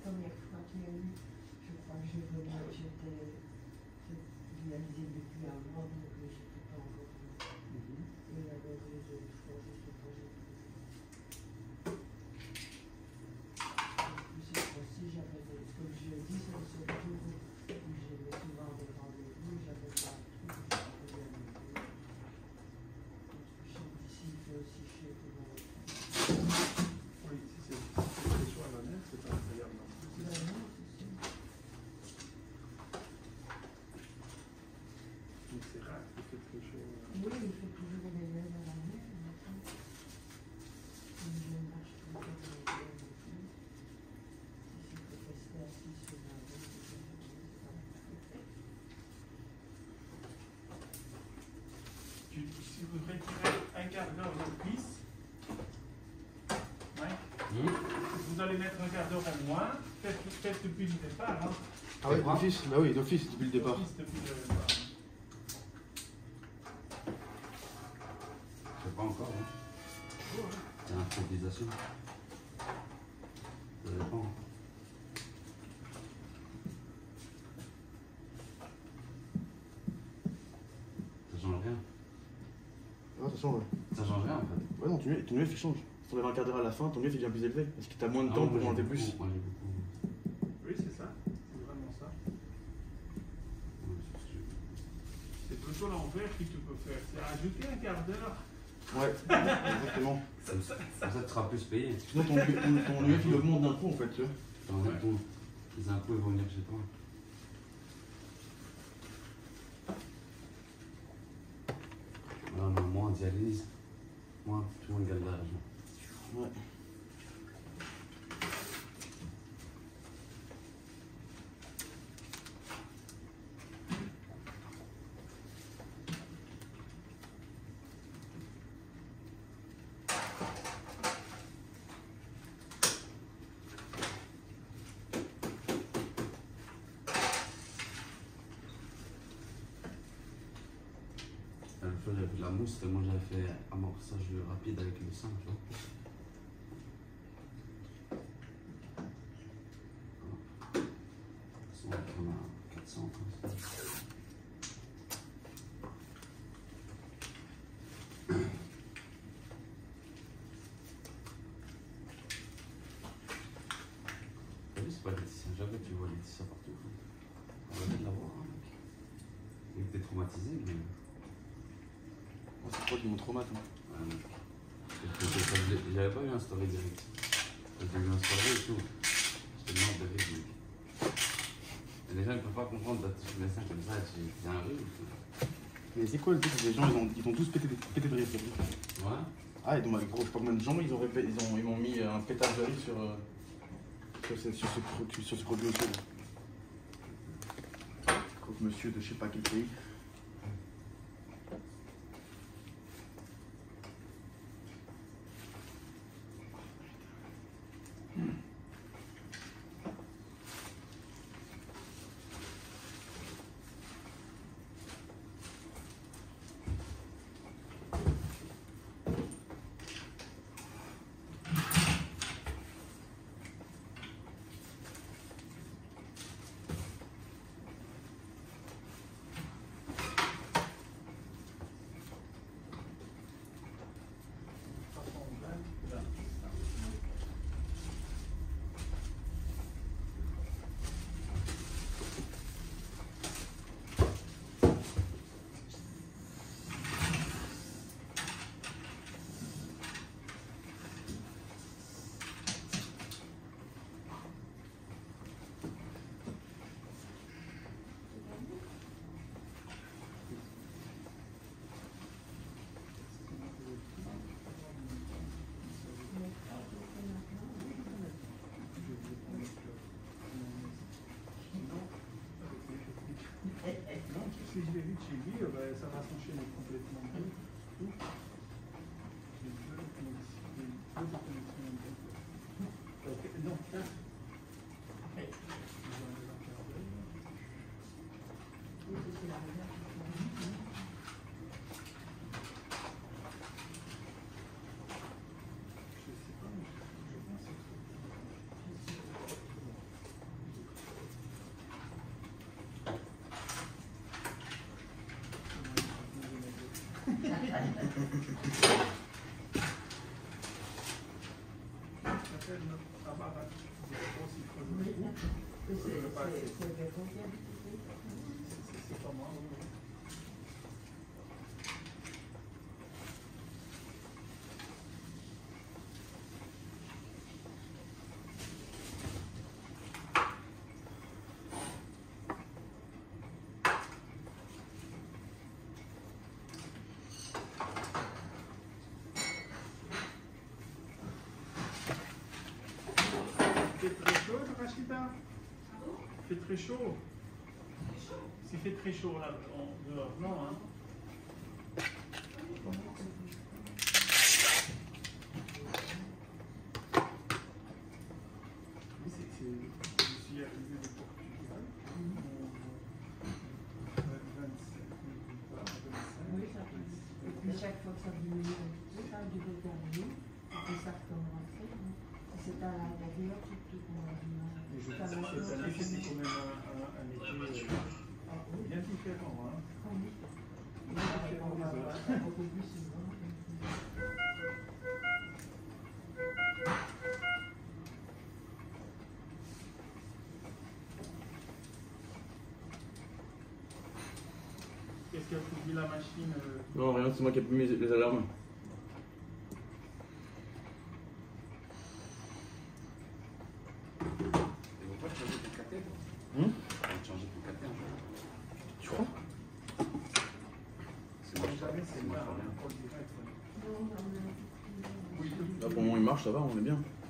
première fois qu'il y a eu, je crois que j'étais dialysée depuis un mois, donc je n'étais pas encore venue. Et la deuxième fois, je ne sais pas. Cette fois-ci, j'avais, comme je l'ai dit, c'est le seul jour où j'avais souvent des rendez-vous, j'avais pas de trucs, je suis pas bien avec eux. Ici, il fait aussi chier tout le monde. Oui, si c'est sur la mer, c'est pas incroyable non plus. Ben non, c'est ça. Donc c'est rare qu'il fait très chaud. Oui, il fait toujours des lèvres à la mer, maintenant. Je ne marche pas comme les lèvres non plus. Si je peux rester assis sur la route, Si vous retirez un quart d'heure de cuisse, vous allez mettre un quart d'heure en moins, faites depuis le départ. Hein. Ah oui, d'office, bah oui, d'office depuis le départ. Depuis le départ. Je sais pas encore. Hein. C'est l'improvisation. Ça dépend. Ça change rien. Ah, ça change, ouais. Ça change rien en fait. Ouais, non, ton mieux il change. Si t'enlèves un quart d'heure à la fin, ton mieux il devient plus élevé. Parce que t'as moins de temps pour monter plus. Moi, j'ai beaucoup. Oui, c'est ça. C'est vraiment ça. C'est plutôt l'envers que tu peux faire. C'est ajouter un quart d'heure. Ouais, exactement. Comme ça, tu seras plus payé. Sinon, ton mieux il augmente d'un coup en fait, tu vois. Les impôts ils vont venir chez toi. Non, non, moi en dialyse, moi tout le monde gagne de l'argent. Ouais. L'autre fois, j'avais fait de la mousse, tellement j'avais fait amorçage rapide avec le sang, tu vois. On a 400 comme ça. T'as vu, c'est pas Laetitia, jamais tu vois Laetitia partout. On va bien de la voir, hein, mec. Il était traumatisé, mais. C'est quoi qui m'ont traumate, hein. Ouais, j'avais pas eu un story direct. J'ai eu un story et tout. J'étais mort de rire, mec. Et les gens ne peuvent pas comprendre d'être sur les seins comme ça, c'est un rire ou tout. Mais c'est quoi le truc? Les gens ils ont tous pété de rire. Ouais. Ah, et donc, gros, je sais pas combien de gens ils m'ont mis un pétard de rire sur ce produit aussi. Contre monsieur de je sais pas quel pays. Si je vais vite chez lui, ça va s'enchaîner complètement. Non, Appelle notre appareil. C'est combien? C'est pas moi. Il fait très chaud, Rachida? Il fait très chaud. S'il fait très chaud là, dehors, non, hein? Je suis arrivé de Portugal. 25 Oui, ça peut. Et puis chaque fois que ça diminue un petit peu, ça du terminé, et puis ça retombe rentrer. C'est à l'avenir surtout qu'on a du mal. Et je pense que cette année, c'était quand même un été bien différent. Hein? Oui. On va voir ça beaucoup plus souvent. Qu'est-ce qui a produit la machine? Non, rien, c'est moi qui ai mis les alarmes. Et pourquoi changer ton cathètre? Tu vas changer ton cathètre? Tu crois? C'est moi, Jamais c'est c'est moi moi, qui reviens. on direct. Non, non, non. Oui, Là, pour le moment, il marche, ça va, on est bien.